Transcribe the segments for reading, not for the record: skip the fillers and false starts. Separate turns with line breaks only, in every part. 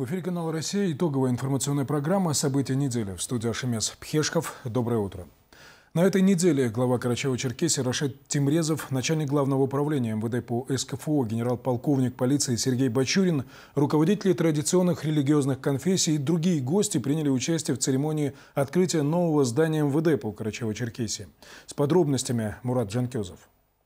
эфире канала «Россия». Итоговая информационная программа «События недели». В студии Ашемес Пхешков. Доброе утро. На этой неделе глава Карачаево-Черкесии Рашид Тимрезов, начальник главного управления МВД по СКФО, генерал-полковник полиции Сергей Бачурин, руководители традиционных религиозных конфессий и другие гости приняли участие в церемонии открытия нового здания МВД по Карачаево-Черкесии. С подробностями Мурат Джанкезов.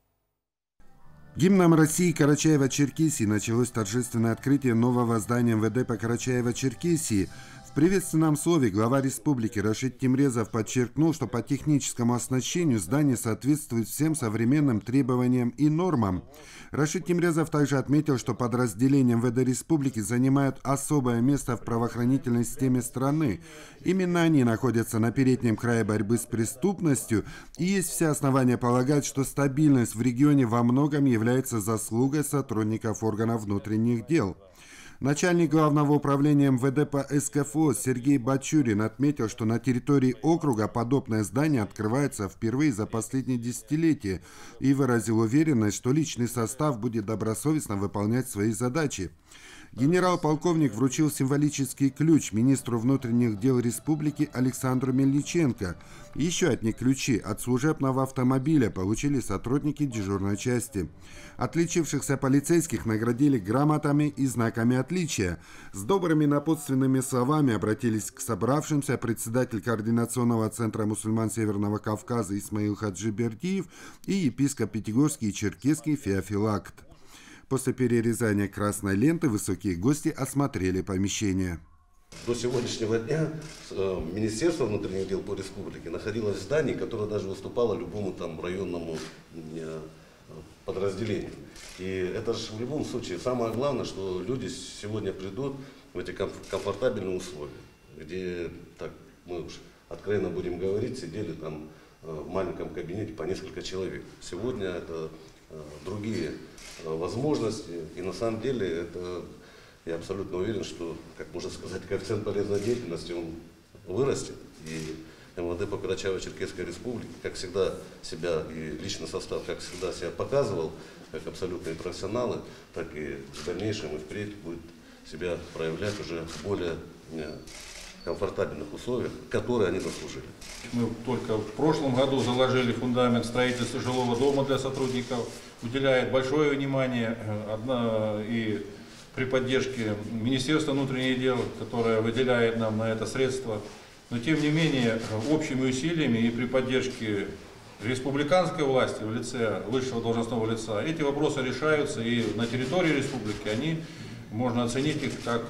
Гимном России Карачаево-Черкесии началось торжественное открытие нового здания МВД по Карачаево-Черкесии. В приветственном слове глава республики Рашид Тимрезов подчеркнул, что по техническому оснащению здание соответствует всем современным требованиям и нормам. Рашид Тимрезов также отметил, что подразделения МВД республики занимают особое место в правоохранительной системе страны. Именно они находятся на переднем крае борьбы с преступностью, и есть все основания полагать, что стабильность в регионе во многом является заслугой сотрудников органов внутренних дел. Начальник главного управления МВД по СКФО Сергей Бачурин отметил, что на территории округа подобное здание открывается впервые за последние десятилетия и выразил уверенность, что личный состав будет добросовестно выполнять свои задачи. Генерал-полковник вручил символический ключ министру внутренних дел республики Александру Мельниченко. Еще одни ключи от служебного автомобиля получили сотрудники дежурной части. Отличившихся полицейских наградили грамотами и знаками отличия. С добрыми напутственными словами обратились к собравшимся председатель Координационного центра мусульман Северного Кавказа Исмаил Хаджибердиев и епископ Пятигорский и Черкесский Феофил Акт. После перерезания красной ленты высокие гости осмотрели помещение.
До сегодняшнего дня Министерство внутренних дел по республике находилось в здании, которое даже выступало любому там районному подразделению. И это же в любом случае самое главное, что люди сегодня придут в эти комфортабельные условия, где, так мы уж откровенно будем говорить, сидели там в маленьком кабинете по несколько человек. Сегодня это другие возможности, и на самом деле это, я абсолютно уверен, что, как можно сказать, коэффициент полезной деятельности он вырастет, и МВД по Карачаево-Черкесской республике, как всегда себя, и личный состав, как всегда себя показывал, как абсолютные профессионалы, так и в дальнейшем и впредь будет себя проявлять уже в более комфортабельных условиях, которые они заслужили.
Мы только в прошлом году заложили фундамент строительства жилого дома для сотрудников, уделяет большое внимание и при поддержке Министерства внутренних дел, которое выделяет нам на это средства. Но тем не менее, общими усилиями и при поддержке республиканской власти в лице высшего должностного лица эти вопросы решаются, и на территории республики они, можно оценить их как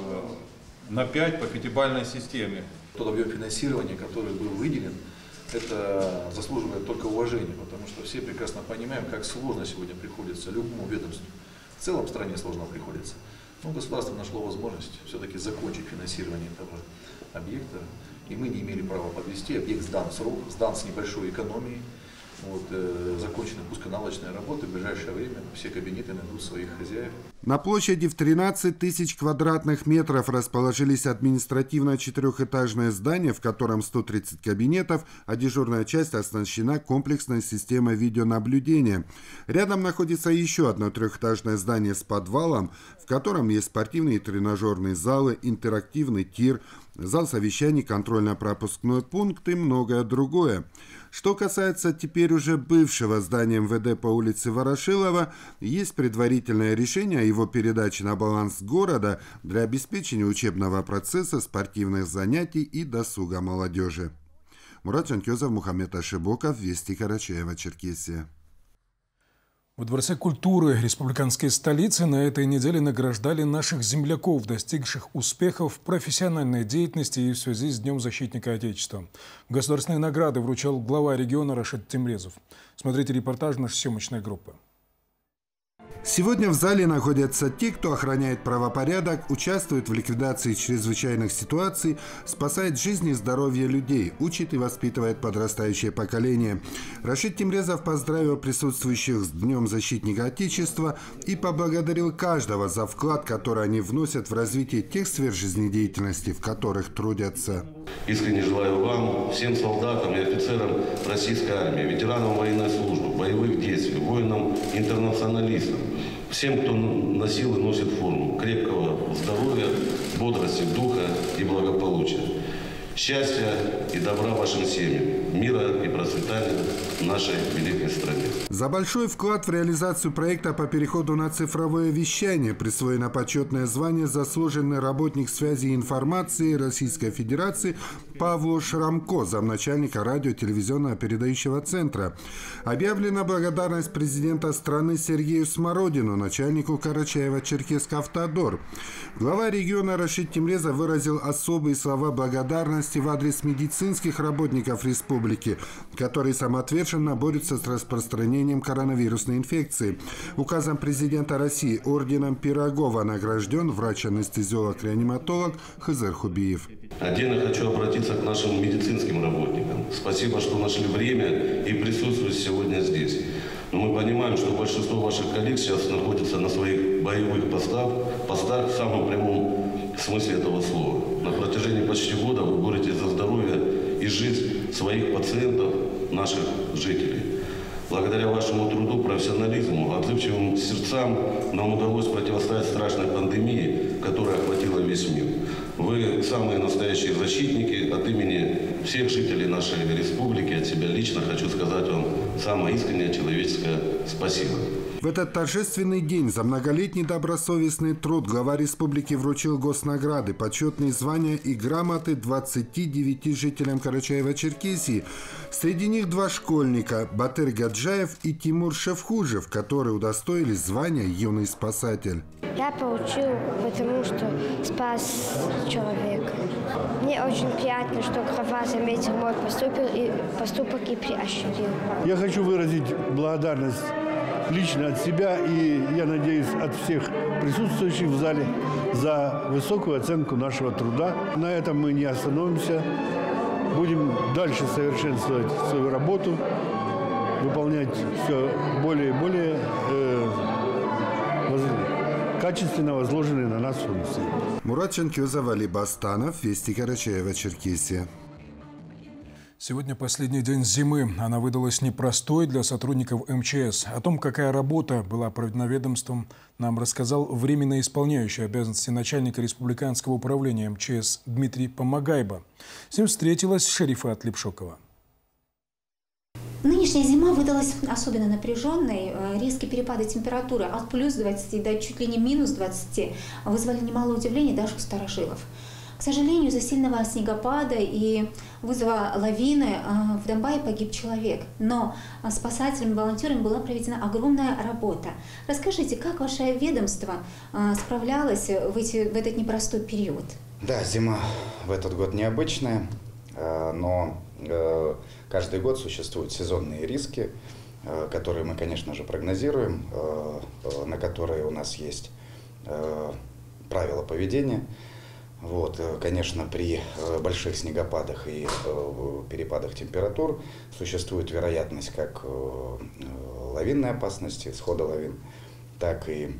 на 5 по пятибалльной системе.
Тот объем финансирования, который был выделен, это заслуживает только уважения, потому что все прекрасно понимаем, как сложно сегодня приходится любому ведомству. В целом в стране сложно приходится. Но государство нашло возможность все-таки закончить финансирование этого объекта. И мы не имели права подвести. Объект сдан в срок, сдан с небольшой экономией. Закончены пусконаладочные работы, в ближайшее время все кабинеты найдут своих хозяев.
На площади в 13 тысяч квадратных метров расположились административное четырехэтажное здание, в котором 130 кабинетов, а дежурная часть оснащена комплексной системой видеонаблюдения. Рядом находится еще одно трехэтажное здание с подвалом, в котором есть спортивные и тренажерные залы, интерактивный тир, зал совещаний, контрольно-пропускной пункт и многое другое. Что касается теперь уже бывшего здания МВД по улице Ворошилова, есть предварительное решение о его передаче на баланс города для обеспечения учебного процесса, спортивных занятий и досуга молодежи. Мурат Джанкезов, Мухаммед Ашибоков, Вести, Карачаево-Черкесия.
Во Дворце культуры республиканской столицы на этой неделе награждали наших земляков, достигших успехов в профессиональной деятельности и в связи с Днем защитника Отечества. Государственные награды вручал глава региона Рашид Тимрезов. Смотрите репортаж нашей съемочной группы.
Сегодня в зале находятся те, кто охраняет правопорядок, участвует в ликвидации чрезвычайных ситуаций, спасает жизни и здоровье людей, учит и воспитывает подрастающее поколение. Рашид Тимрезов поздравил присутствующих с Днем защитника Отечества и поблагодарил каждого за вклад, который они вносят в развитие тех сфер жизнедеятельности, в которых трудятся.
Искренне желаю вам, всем солдатам и офицерам российской армии, ветеранам военной службы, боевых действий, воинам-интернационалистам, всем, кто носил и носит форму, крепкого здоровья, бодрости духа и благополучия. Счастья и добра вашим семьям, мира и процветания в нашей великой стране.
За большой вклад в реализацию проекта по переходу на цифровое вещание присвоено почетное звание «Заслуженный работник связи и информации Российской Федерации» Павлу Шрамко, замначальника радио-телевизионного передающего центра. Объявлена благодарность президента страны Сергею Смородину, начальнику Карачаево-Черкесск-Автодор. Глава региона Рашид Тимрезов выразил особые слова благодарности в адрес медицинских работников республики, которые самоотверженно борются с распространением коронавирусной инфекции. Указом президента России орденом Пирогова награжден врач-анестезиолог-реаниматолог Хызыр Хубиев.
Отдельно хочу обратиться к нашим медицинским работникам. Спасибо, что нашли время и присутствуют сегодня здесь. Но мы понимаем, что большинство ваших коллег сейчас находится на своих боевых постах в самом прямом смысле этого слова. На протяжении почти года вы боретесь за здоровье и жизнь своих пациентов, наших жителей. Благодаря вашему труду, профессионализму, отзывчивым сердцам нам удалось противостоять страшной пандемии, которая охватила весь мир. Вы самые настоящие защитники. От имени всех жителей нашей республики, от себя лично хочу сказать вам самое искреннее человеческое спасибо.
В этот торжественный день за многолетний добросовестный труд глава республики вручил госнаграды, почетные звания и грамоты 29 жителям Карачаева-Черкесии. Среди них 2 школьника – Батыр Гаджаев и Тимур Шевхужев, которые удостоились звания «Юный спасатель».
Я получил, потому что спас человека. Мне очень приятно, что глава заметил мой поступок и приощрил.
Я хочу выразить благодарность лично от себя и, я надеюсь, от всех присутствующих в зале за высокую оценку нашего труда. На этом мы не остановимся. Будем дальше совершенствовать свою работу, выполнять все более и более качественно возложенные на нас функции.
Мурат Чанкёзов, Али Бастанов, Вести Карачаево-Черкесия.
Сегодня последний день зимы. Она выдалась непростой для сотрудников МЧС. О том, какая работа была проведена ведомством, нам рассказал временно исполняющий обязанности начальника республиканского управления МЧС Дмитрий Помогайба. С ним встретилась Шарифат Лепшокова.
Нынешняя зима выдалась особенно напряженной. Резкие перепады температуры от плюс 20 до чуть ли не минус 20 вызвали немало удивления даже у старожилов. К сожалению, из-за сильного снегопада и вызова лавины в Донбайе погиб человек. Но спасателями, волонтерами была проведена огромная работа. Расскажите, как ваше ведомство справлялось в этот непростой период?
Да, зима в этот год необычная, но каждый год существуют сезонные риски, которые мы, конечно же, прогнозируем, на которые у нас есть правила поведения. Вот, конечно, при больших снегопадах и перепадах температур существует вероятность как лавинной опасности, схода лавин, так и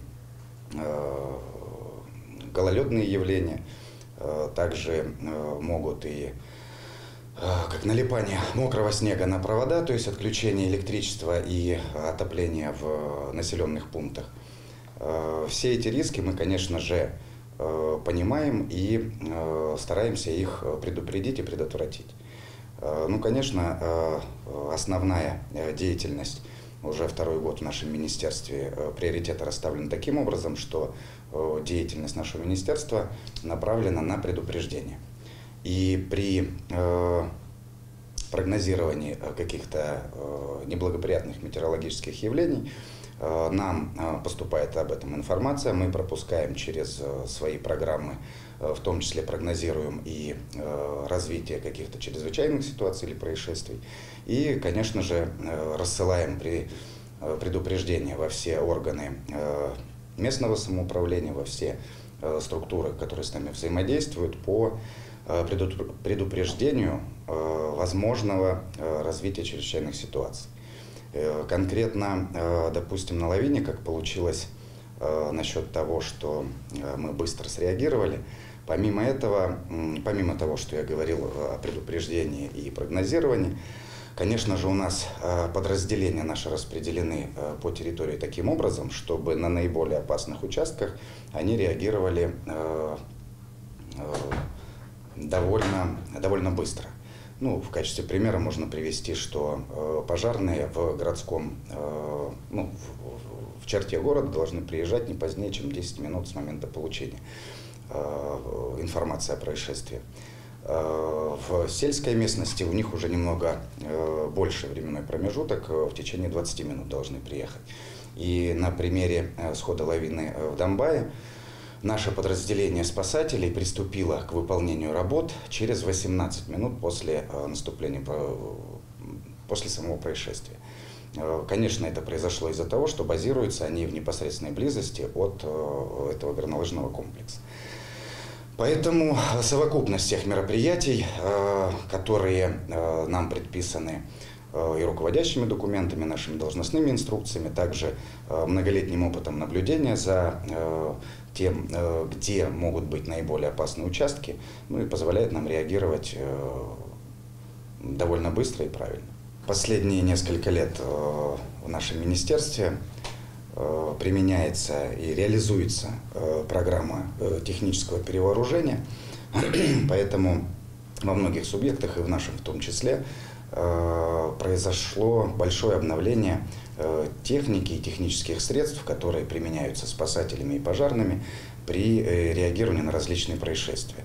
гололедные явления. Также могут и как налипание мокрого снега на провода, то есть отключение электричества и отопления в населенных пунктах. Все эти риски мы, конечно же, понимаем и стараемся их предупредить и предотвратить. Ну, конечно, основная деятельность уже второй год в нашем министерстве, приоритеты расставлены таким образом, что деятельность нашего министерства направлена на предупреждение. И при прогнозировании каких-то неблагоприятных метеорологических явлений нам поступает об этом информация, мы пропускаем через свои программы, в том числе прогнозируем и развитие каких-то чрезвычайных ситуаций или происшествий. И, конечно же, рассылаем предупреждения во все органы местного самоуправления, во все структуры, которые с нами взаимодействуют, по предупреждению возможного развития чрезвычайных ситуаций. Конкретно, допустим, на лавине, как получилось насчет того, что мы быстро среагировали, помимо того, что я говорил о предупреждении и прогнозировании, Конечно же, у нас подразделения наши распределены по территории таким образом, чтобы на наиболее опасных участках они реагировали довольно быстро. Ну, в качестве примера можно привести, что пожарные в городском, в черте города должны приезжать не позднее, чем 10 минут с момента получения информации о происшествии. В сельской местности у них уже немного больше временной промежуток, в течение 20 минут должны приехать. И на примере схода лавины в Домбае наше подразделение спасателей приступило к выполнению работ через 18 минут после наступления, после самого происшествия. Конечно, это произошло из-за того, что базируются они в непосредственной близости от этого горнолыжного комплекса. Поэтому совокупность всех мероприятий, которые нам предписаны и руководящими документами, нашими должностными инструкциями, также многолетним опытом наблюдения за тем, где могут быть наиболее опасные участки, ну и позволяет нам реагировать довольно быстро и правильно. Последние несколько лет в нашем министерстве применяется и реализуется программа технического перевооружения, поэтому во многих субъектах, и в нашем в том числе, произошло большое обновление техники и технических средств, которые применяются спасателями и пожарными при реагировании на различные происшествия.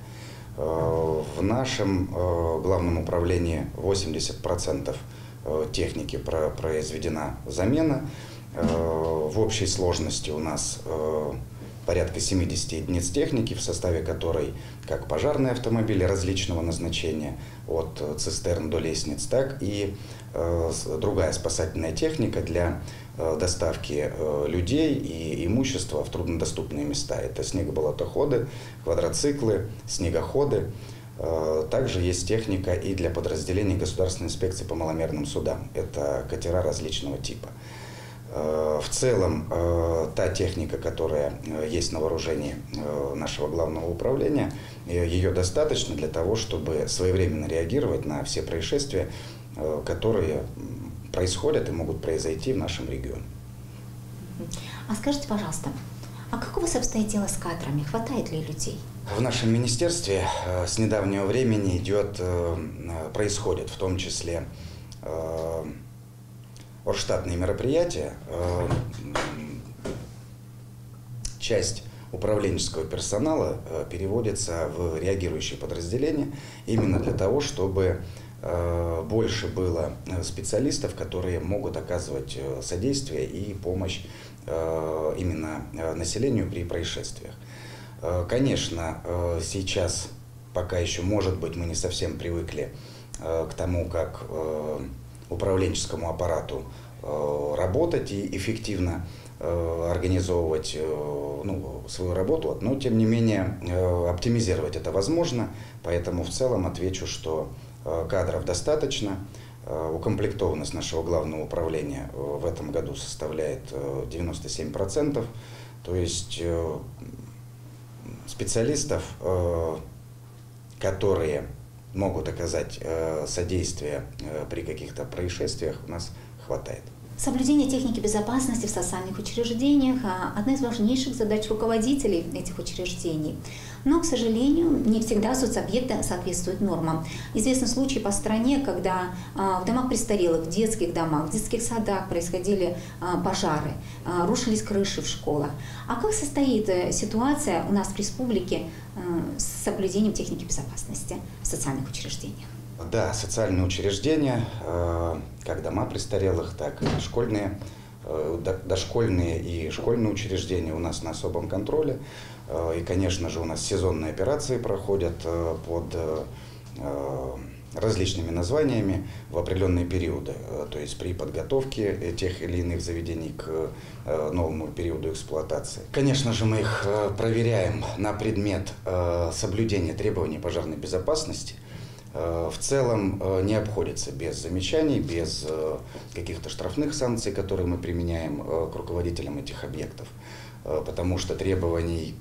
В нашем главном управлении 80% техники произведена замена. В общей сложности у нас порядка 70 единиц техники, в составе которой как пожарные автомобили различного назначения, от цистерн до лестниц, так и другая спасательная техника для доставки людей и имущества в труднодоступные места. Это снегоболотоходы, квадроциклы, снегоходы. Также есть техника и для подразделений Государственной инспекции по маломерным судам. Это катера различного типа. В целом, та техника, которая есть на вооружении нашего главного управления, ее достаточно для того, чтобы своевременно реагировать на все происшествия, которые происходят и могут произойти в нашем регионе.
А скажите, пожалуйста, а как у вас обстоит дело с кадрами? Хватает ли людей?
В нашем министерстве с недавнего времени происходит в том числе оргштатные мероприятия. Часть управленческого персонала переводится в реагирующие подразделения именно для того, чтобы больше было специалистов, которые могут оказывать содействие и помощь именно населению при происшествиях. Конечно, сейчас пока еще, может быть, мы не совсем привыкли к тому, как управленческому аппарату работать и эффективно организовывать свою работу, но тем не менее оптимизировать это возможно, поэтому в целом отвечу, что кадров достаточно. Укомплектованность нашего главного управления в этом году составляет 97%, то есть специалистов, которые могут оказать содействие при каких-то происшествиях, у нас хватает.
Соблюдение техники безопасности в социальных учреждениях – одна из важнейших задач руководителей этих учреждений. Но, к сожалению, не всегда соцобъекты соответствуют нормам. Известны случаи по стране, когда в домах престарелых, в детских домах, в детских садах происходили пожары, рушились крыши в школах. А как состоит ситуация у нас в республике с соблюдением техники безопасности в социальных учреждениях?
Да, социальные учреждения, как дома престарелых, так и дошкольные и школьные учреждения у нас на особом контроле. И, конечно же, у нас сезонные операции проходят под различными названиями в определенные периоды. То есть при подготовке тех или иных заведений к новому периоду эксплуатации. Конечно же, мы их проверяем на предмет соблюдения требований пожарной безопасности. В целом не обходится без замечаний, без каких-то штрафных санкций, которые мы применяем к руководителям этих объектов, потому что требований,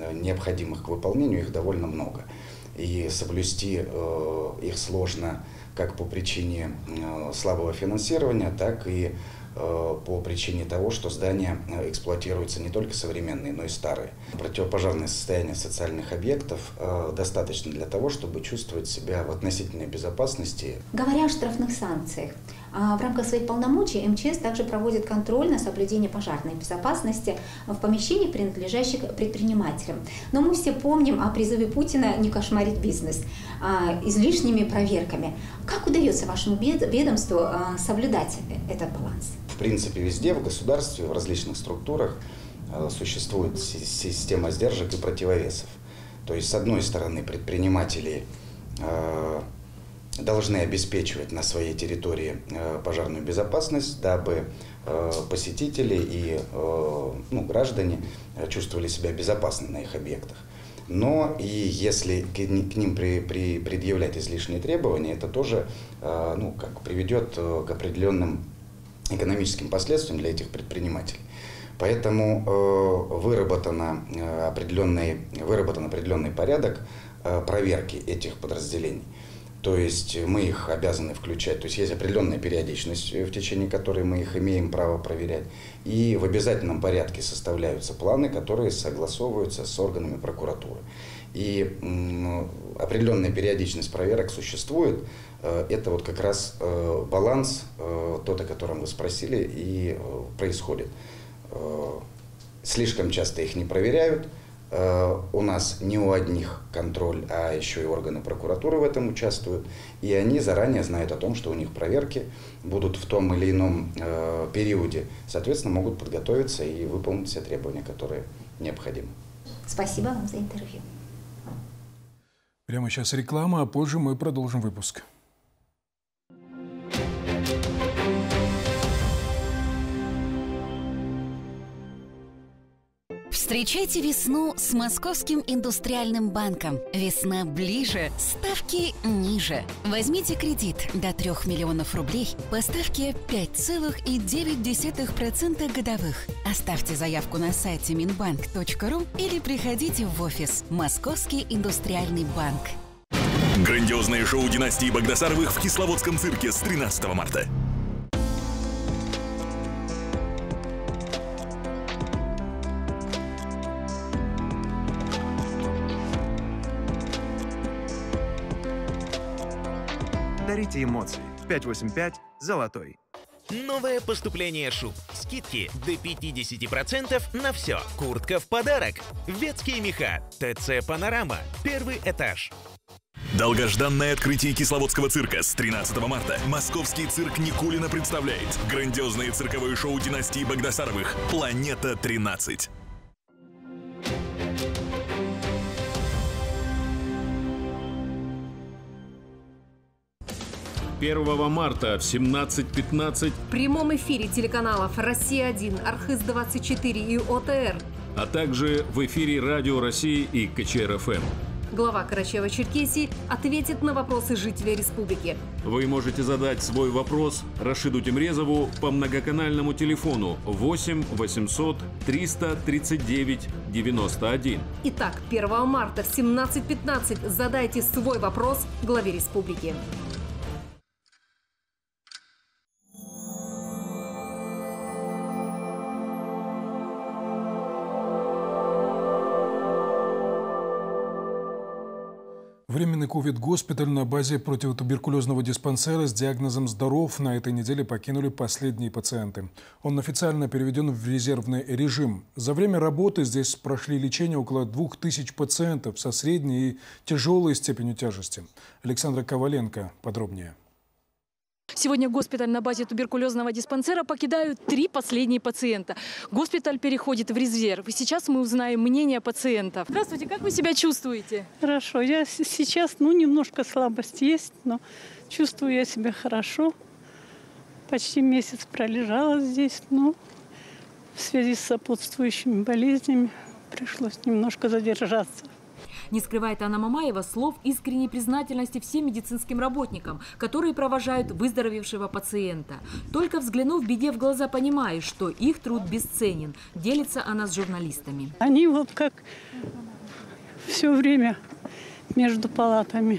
необходимых к выполнению, их довольно много. И соблюсти их сложно как по причине слабого финансирования, так и по причине того, что здания эксплуатируются не только современные, но и старые. Противопожарное состояние социальных объектов достаточно для того, чтобы чувствовать себя в относительной безопасности.
Говоря о штрафных санкциях, в рамках своих полномочий МЧС также проводит контроль на соблюдение пожарной безопасности в помещении, принадлежащих предпринимателям. Но мы все помним о призыве Путина не кошмарить бизнес излишними проверками. Как удается вашему ведомству соблюдать этот баланс?
В принципе, везде в государстве, в различных структурах существует система сдержек и противовесов. То есть, с одной стороны, предприниматели должны обеспечивать на своей территории пожарную безопасность, дабы посетители и граждане чувствовали себя безопасно на их объектах. Но и если к ним предъявлять излишние требования, это тоже приведет к определенным экономическим последствиям для этих предпринимателей. Поэтому выработан определенный порядок проверки этих подразделений. То есть мы их обязаны включать, то есть есть определенная периодичность, в течение которой мы их имеем право проверять. И в обязательном порядке составляются планы, которые согласовываются с органами прокуратуры. И определенная периодичность проверок существует. Это вот как раз баланс, тот, о котором вы спросили, и происходит. Слишком часто их не проверяют. У нас не у одних контроль, а еще и органы прокуратуры в этом участвуют. И они заранее знают о том, что у них проверки будут в том или ином периоде. Соответственно, могут подготовиться и выполнить все требования, которые необходимы.
Спасибо вам за интервью.
Прямо сейчас реклама, а позже мы продолжим выпуск.
Встречайте весну с Московским индустриальным банком. Весна ближе, ставки ниже. Возьмите кредит до 3 миллионов рублей по ставке 5,9% годовых. Оставьте заявку на сайте minbank.ru или приходите в офис Московский индустриальный банк.
Грандиозное шоу династии Багдасаровых в Кисловодском цирке с 13 марта.
Дарите эмоции. 585 «Золотой».
Новое поступление шуб. Скидки до 50% на все. Куртка в подарок. Ветские меха. ТЦ «Панорама». Первый этаж.
Долгожданное открытие Кисловодского цирка с 13 марта. Московский цирк Никулина представляет грандиозное цирковое шоу династии Багдасаровых «Планета 13».
1 марта в 17:15
в прямом эфире телеканалов «Россия-1», «Архыз-24» и ОТР,
а также в эфире Радио России и КЧР-ФМ.
Глава Карачаево-Черкесии ответит на вопросы жителей республики.
Вы можете задать свой вопрос Рашиду Тимрезову по многоканальному телефону 8 800 339 91.
Итак, 1 марта в 17:15 задайте свой вопрос главе республики.
Временный ковид-госпиталь на базе противотуберкулезного диспансера с диагнозом «Здоров» на этой неделе покинули последние пациенты. Он официально переведен в резервный режим. За время работы здесь прошли лечение около 2000 пациентов со средней и тяжелой степенью тяжести. Александра Коваленко подробнее.
Сегодня госпиталь на базе туберкулезного диспансера покидают 3 последние пациента. Госпиталь переходит в резерв. И сейчас мы узнаем мнение пациентов. Здравствуйте, как вы себя чувствуете?
Хорошо. Я сейчас, немножко слабость есть, но чувствую я себя хорошо. Почти месяц пролежала здесь, но в связи с сопутствующими болезнями пришлось немножко задержаться.
Не скрывает Анна Мамаева слов искренней признательности всем медицинским работникам, которые провожают выздоровевшего пациента. Только взглянув беде в глаза, понимаешь, что их труд бесценен. Делится она с журналистами.
Они как все время между палатами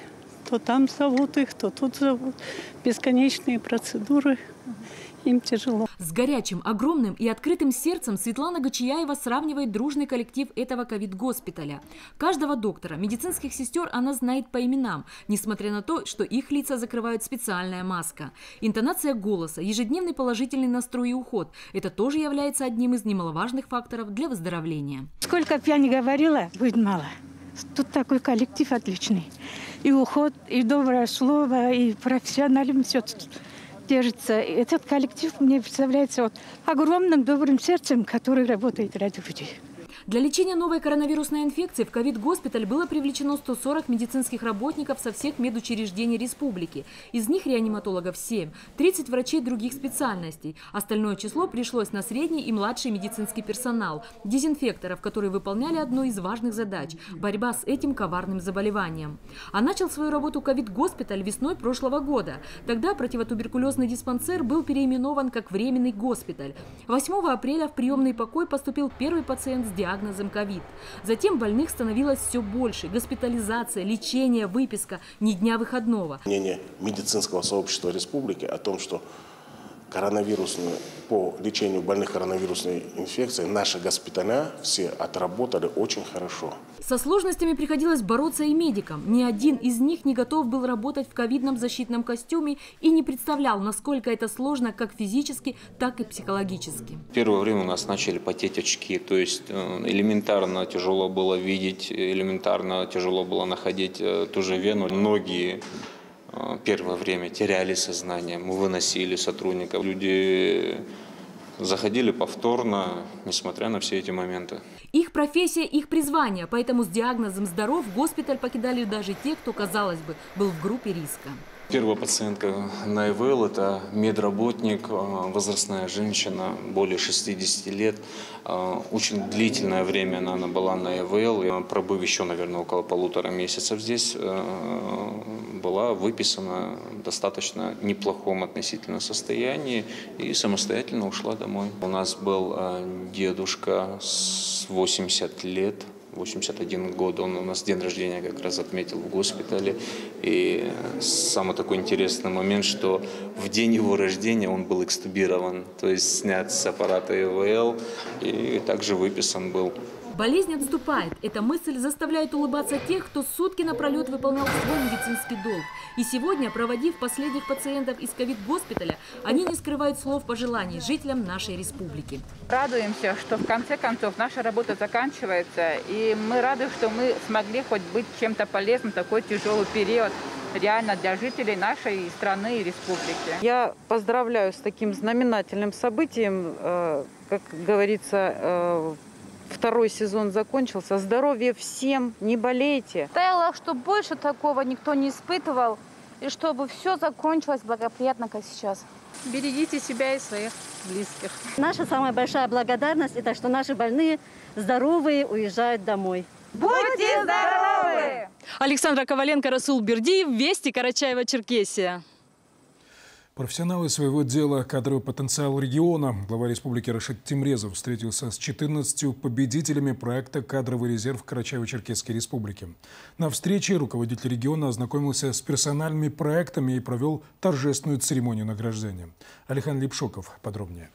То там зовут их, то тут зовут. Бесконечные процедуры. Им тяжело.
С горячим, огромным и открытым сердцем Светлана Гачияева сравнивает дружный коллектив этого ковид-госпиталя. Каждого доктора, медицинских сестер она знает по именам, несмотря на то, что их лица закрывает специальная маска. Интонация голоса, ежедневный положительный настрой и уход – это тоже является одним из немаловажных факторов для выздоровления.
Сколько бы я ни говорила, будет мало. Тут такой коллектив отличный. И уход, и доброе слово, и профессионализм все тут держится. Этот коллектив мне представляется огромным добрым сердцем, который работает ради людей.
Для лечения новой коронавирусной инфекции в ковид-госпиталь было привлечено 140 медицинских работников со всех медучреждений республики. Из них реаниматологов 7, 30 врачей других специальностей. Остальное число пришлось на средний и младший медицинский персонал, дезинфекторов, которые выполняли одну из важных задач – борьба с этим коварным заболеванием. А начал свою работу ковид-госпиталь весной прошлого года. Тогда противотуберкулезный диспансер был переименован как временный госпиталь. 8 апреля в приемный покой поступил первый пациент с диагнозом ковид. Затем больных становилось все больше. Госпитализация, лечение, выписка, ни дня выходного.
Мнение медицинского сообщества республики о том, что по лечению больных коронавирусной инфекцией наши госпиталя все отработали очень хорошо.
Со сложностями приходилось бороться и медикам. Ни один из них не готов был работать в ковидном защитном костюме и не представлял, насколько это сложно как физически, так и психологически.
Первое время у нас начали потеть очки, то есть элементарно тяжело было видеть, элементарно тяжело было находить ту же вену. Многие первое время теряли сознание, мы выносили сотрудников. Люди заходили повторно, несмотря на все эти моменты.
Их профессия, их призвание, поэтому с диагнозом «здоров» госпиталь покидали даже те, кто, казалось бы, был в группе риска.
Первая пациентка на ИВЛ – это медработник, возрастная женщина, более 60 лет. Очень длительное время она была на ИВЛ, пробыв еще, наверное, около 1,5 месяцев здесь, была выписана в достаточно неплохом относительно состоянии и самостоятельно ушла домой. У нас был дедушка с 80 лет. 81 год, он у нас день рождения как раз отметил в госпитале. И самый такой интересный момент, что в день его рождения он был экстубирован, то есть снят с аппарата ИВЛ и также выписан был.
Болезнь отступает. Эта мысль заставляет улыбаться тех, кто сутки напролет выполнял свой медицинский долг. И сегодня, проводив последних пациентов из ковид-госпиталя, они не скрывают слов пожеланий жителям нашей республики.
Радуемся, что в конце концов наша работа заканчивается, и мы рады, что мы смогли хоть быть чем-то полезным в такой тяжелый период реально для жителей нашей страны и республики.
Я поздравляю с таким знаменательным событием, как говорится, второй сезон закончился. Здоровья всем, не болейте.
Хотела, чтобы больше такого никто не испытывал, и чтобы все закончилось благоприятно, как сейчас.
Берегите себя и своих близких.
Наша самая большая благодарность – это что наши больные, здоровые, уезжают домой.
Будьте здоровы!
Александра Коваленко, Расул Бердиев, Вести, Карачаево-Черкесия.
Профессионалы своего дела, кадровый потенциал региона. Глава республики Рашид Тимрезов встретился с 14 победителями проекта «Кадровый резерв» Карачаево-Черкесской республики. На встрече руководитель региона ознакомился с персональными проектами и провел торжественную церемонию награждения. Алихан Липшоков подробнее.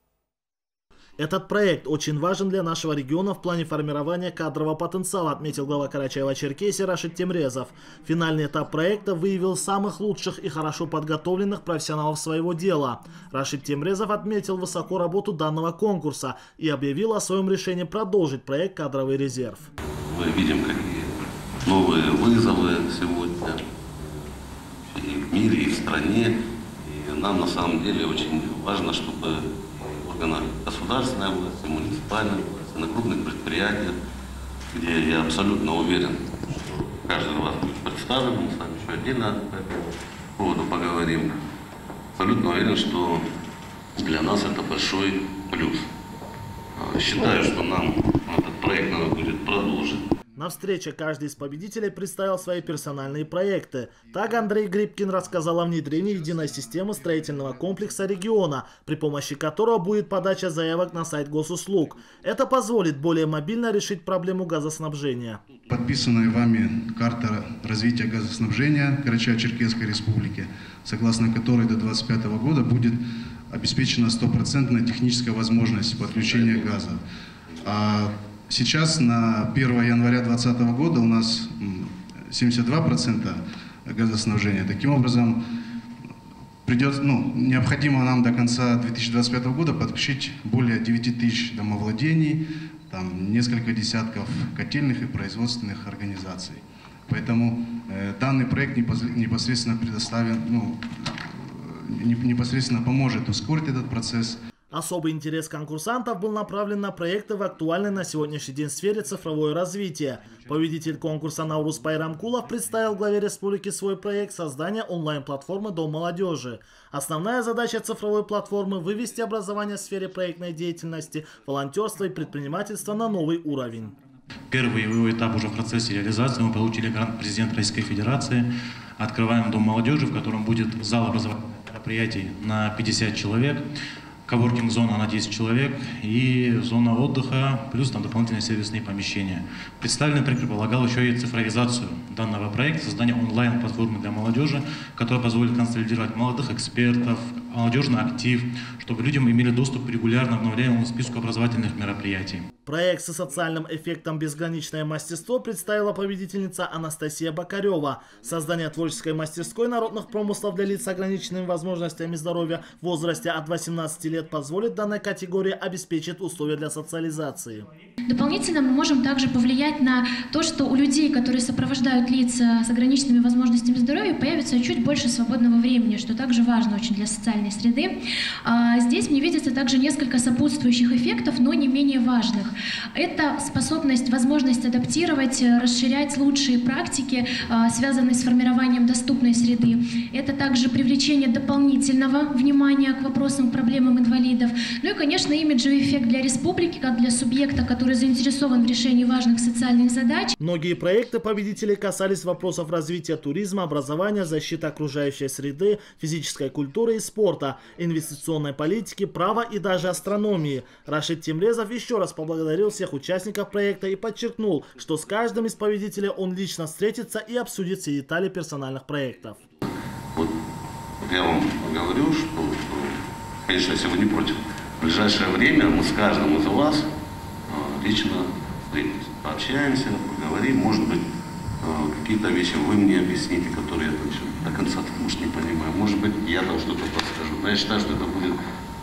Этот проект очень важен для нашего региона в плане формирования кадрового потенциала, отметил глава Карачаево-Черкесии Рашид Тимрезов. Финальный этап проекта выявил самых лучших и хорошо подготовленных профессионалов своего дела. Рашид Тимрезов отметил высоко работу данного конкурса и объявил о своем решении продолжить проект «Кадровый резерв».
Мы видим, какие новые вызовы сегодня и в мире, и в стране. И нам на самом деле очень важно, чтобы на государственной власти, муниципальной власти, на крупных предприятиях, где я абсолютно уверен, что каждый из вас будет представлен, мы с вами еще отдельно по этому поводу поговорим. Абсолютно уверен, что для нас это большой плюс. Считаю, что нам этот проект надо будет продолжить.
На встрече каждый из победителей представил свои персональные проекты. Так Андрей Грибкин рассказал о внедрении единой системы строительного комплекса региона, при помощи которого будет подача заявок на сайт госуслуг. Это позволит более мобильно решить проблему газоснабжения.
Подписанная вами карта развития газоснабжения Карачаево-Черкесской республики, согласно которой до 2025 года будет обеспечена стопроцентная техническая возможность подключения газа. А сейчас на 1 января 2020 года у нас 72% газоснабжения. Таким образом, необходимо нам до конца 2025 года подключить более 9 тысяч домовладений, там несколько десятков котельных и производственных организаций. Поэтому данный проект непосредственно непосредственно поможет ускорить этот процесс.
Особый интерес конкурсантов был направлен на проекты в актуальной на сегодняшний день сфере цифровое развитие. Победитель конкурса Наурус Пайрамкулов представил главе республики свой проект создания онлайн-платформы «Дом молодежи». Основная задача цифровой платформы – вывести образование в сфере проектной деятельности, волонтерства и предпринимательства на новый уровень.
Первый его этап уже в процессе реализации. Мы получили грант президента Российской Федерации. Открываем Дом молодежи, в котором будет зал образовательных мероприятий на 50 человек. Коворкинг-зона на 10 человек и зона отдыха, плюс там дополнительные сервисные помещения. Представленный проект предполагал еще и цифровизацию данного проекта, создание онлайн-платформы для молодежи, которая позволит консолидировать молодых экспертов, молодежный актив, чтобы людям имели доступ к регулярно обновляемому списку образовательных мероприятий.
Проект со социальным эффектом «Безграничное мастерство» представила победительница Анастасия Бокарева. Создание творческой мастерской народных промыслов для лиц с ограниченными возможностями здоровья в возрасте от 18 лет позволит данной категории обеспечить условия для социализации.
Дополнительно мы можем также повлиять на то, что у людей, которые сопровождают лица с ограниченными возможностями здоровья, появится чуть больше свободного времени, что также важно очень для социальной среды. Здесь мне видится также несколько сопутствующих эффектов, но не менее важных. Это возможность адаптировать, расширять лучшие практики, связанные с формированием доступной среды. Это также привлечение дополнительного внимания к вопросам, к проблемам инвалидов. Ну и, конечно, имиджевый эффект для республики, как для субъекта, который заинтересован в решении важных социальных задач.
Многие проекты победителей касались вопросов развития туризма, образования, защиты окружающей среды, физической культуры и спорта, инвестиционной политики, права и даже астрономии. Рашид Темрезов еще раз поблагодарил всех участников проекта и подчеркнул, что с каждым из победителей он лично встретится и обсудит все детали персональных проектов.
Вот я вам говорю, что, конечно, если вы не против, в ближайшее время мы с каждым из вас лично встретимся, пообщаемся, поговорим, может быть, какие-то вещи вы мне объясните, которые я до конца, может, не понимаю, может быть, я там что-то подскажу. Но я считаю, что это будет,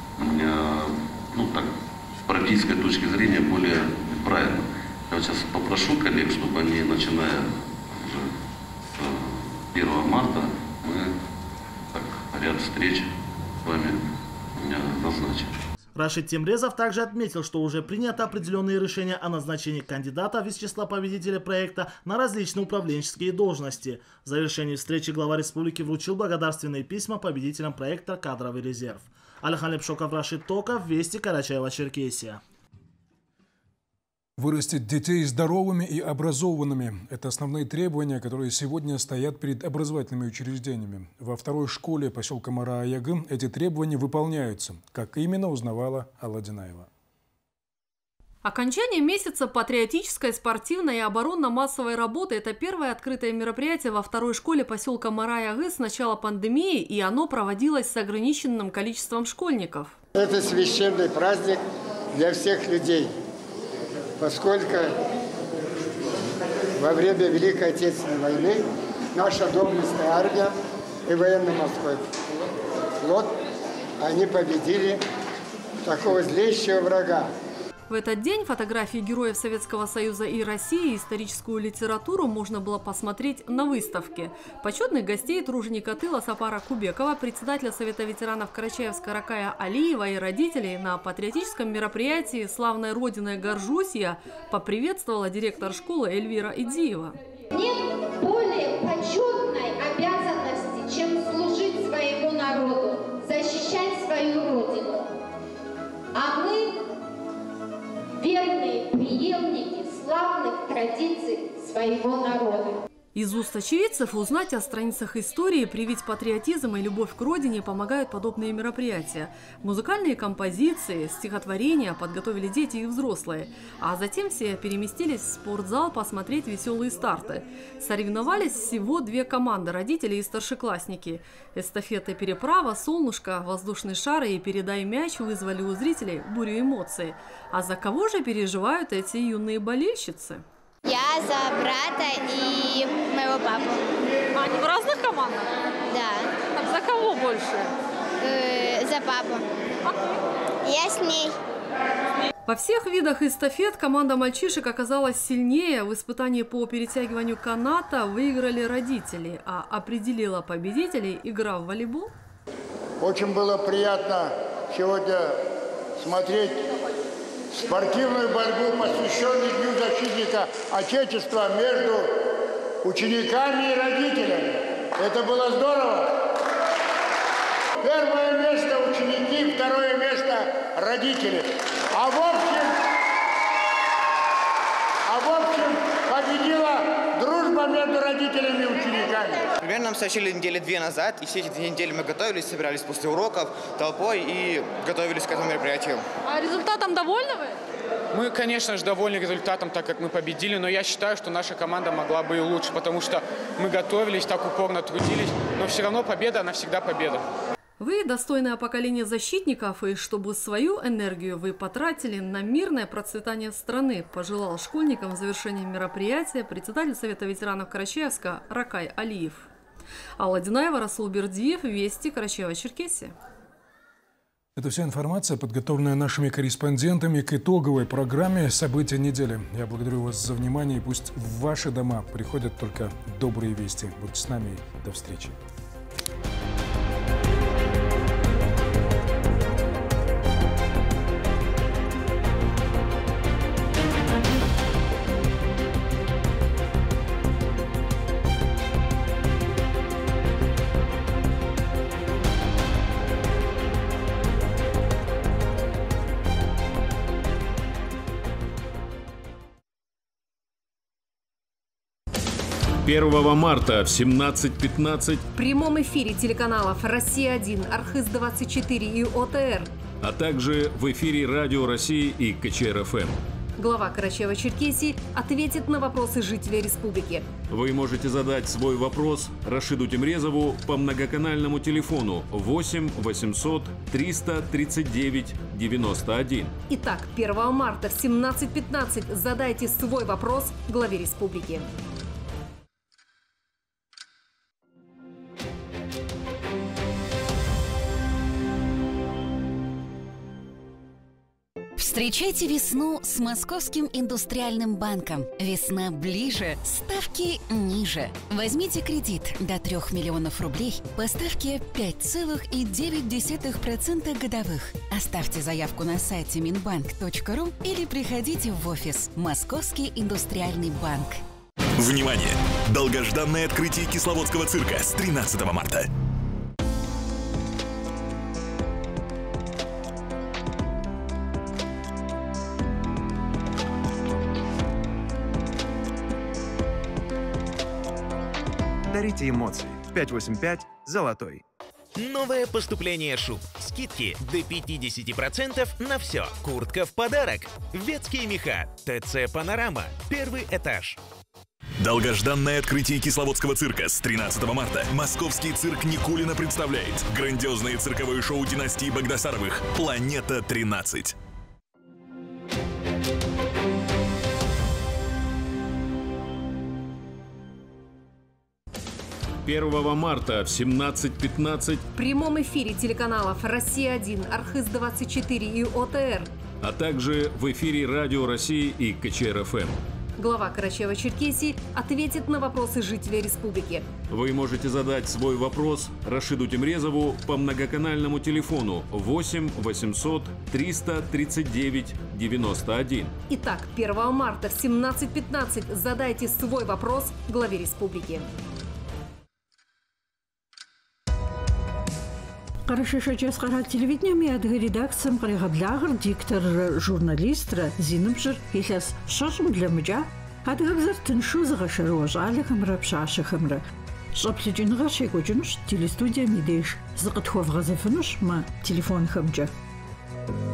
с практической точки зрения более правильно. Я вот сейчас попрошу коллег, чтобы они, начиная уже с 1 марта, мы ряд встреч с вами назначим.
Рашид Темрезов также отметил, что уже принято определенные решения о назначении кандидатов из числа победителей проекта на различные управленческие должности. В завершении встречи глава республики вручил благодарственные письма победителям проекта «Кадровый резерв». Алихан Лепшоков, Рашид Токов, Вести, Карачаево-Черкесия.
Вырастить детей здоровыми и образованными – это основные требования, которые сегодня стоят перед образовательными учреждениями. Во второй школе поселка Мара-Аягы эти требования выполняются. Как именно, узнавала Алла Динаева.
Окончание месяца патриотической, спортивной и оборонно-массовой работы – это первое открытое мероприятие во второй школе поселка Мара-Аягы с начала пандемии, и оно проводилось с ограниченным количеством школьников.
Это священный праздник для всех людей, поскольку во время Великой Отечественной войны наша доблестная армия и военно-морской флот, они победили такого злейшего врага.
В этот день фотографии героев Советского Союза и России и историческую литературу можно было посмотреть на выставке. Почетных гостей труженика тыла Сапара Кубекова, председателя Совета ветеранов Карачаевска Ракая Алиева и родителей на патриотическом мероприятии «Славной Родиной горжусь я» поприветствовала директор школы Эльвира Идиева.
Нет более почетной обязанности, чем служить своему народу, защищать свою Родину. А мы, верные преемники славных традиций своего народа.
Из уст очевидцев узнать о страницах истории, привить патриотизм и любовь к родине помогают подобные мероприятия. Музыкальные композиции, стихотворения подготовили дети и взрослые. А затем все переместились в спортзал посмотреть веселые старты. Соревновались всего 2 команды – родители и старшеклассники. Эстафеты «Переправа», «Солнышко», «Воздушный шар» и «Передай мяч» вызвали у зрителей бурю эмоций. А за кого же переживают эти юные болельщицы?
Я за брата и моего папу.
Они в разных командах?
Да.
Так за кого больше?
За папу. Я с ней.
Во всех видах эстафет команда мальчишек оказалась сильнее. В испытании по перетягиванию каната выиграли родители, а определила победителей игра в волейбол.
Очень было приятно сегодня смотреть спортивную борьбу, посвященную Дню защитника Отечества, между учениками и родителями. Это было здорово. Первое место ученики, второе место родители. А в общем победила дружба между родителями и учениками.
Примерно нам сообщили недели 2 назад, и все эти 2 недели мы готовились, собирались после уроков толпой и готовились к этому мероприятию.
А результатом довольны вы?
Мы, конечно же, довольны результатом, так как мы победили, но я считаю, что наша команда могла бы и лучше, потому что мы готовились, так упорно трудились, но все равно победа, она всегда победа.
Вы достойное поколение защитников, и чтобы свою энергию вы потратили на мирное процветание страны, пожелал школьникам в завершении мероприятия председатель Совета ветеранов Карачаевска Ракай Алиев. Алла Динаева, Расул Бердиев, Вести, Карачаево-Черкесия.
Это вся информация, подготовленная нашими корреспондентами к итоговой программе «События недели». Я благодарю вас за внимание, и пусть в ваши дома приходят только добрые вести. Будьте с нами и до встречи.
Первого марта в 17:15
в прямом эфире телеканалов «Россия-1», «Архыз-24» и ОТР,
а также в эфире Радио России и КЧР-ФМ.
Глава Карачаева-Черкесии ответит на вопросы жителей республики.
Вы можете задать свой вопрос Рашиду Тимрезову по многоканальному телефону 8 800 339 91.
Итак, 1 марта в 17:15 задайте свой вопрос главе республики.
Встречайте весну с Московским индустриальным банком. Весна ближе, ставки ниже. Возьмите кредит до 3 миллионов рублей по ставке 5,9% годовых. Оставьте заявку на сайте minbank.ru или приходите в офис Московский индустриальный банк.
Внимание! Долгожданное открытие Кисловодского цирка с 13 марта.
Дарите эмоции. 585 «Золотой».
Новое поступление шуб. Скидки до 50% на все. Куртка в подарок. Ветские меха. ТЦ «Панорама». Первый этаж.
Долгожданное открытие Кисловодского цирка с 13 марта. Московский цирк Никулина представляет грандиозное цирковое шоу династии Багдасаровых «Планета 13».
1 марта в 17:15
в прямом эфире телеканалов «Россия-1», «Архыз-24» и ОТР,
а также в эфире Радио России и КЧР-ФМ.
Глава Карачаева-Черкесии ответит на вопросы жителей республики.
Вы можете задать свой вопрос Рашиду Тимрезову по многоканальному телефону 8 800 339 91.
Итак, 1 марта в 17:15 задайте свой вопрос главе республики.
Карачаева телевидение адгы редакциям Карагаблягр, диктор журналист Зинымжир, если шашем для мужа, адыгабзэр тыншу зыгъэшэрыуэ щӏалэхэмрэ пщащэхэмрэ щӏэплъыкӏыныгъэр щекӏуэкӏынущ телестудием и деж. Зыкъытхуэвгъэзэфынущ мы телефонхэмкӏэ.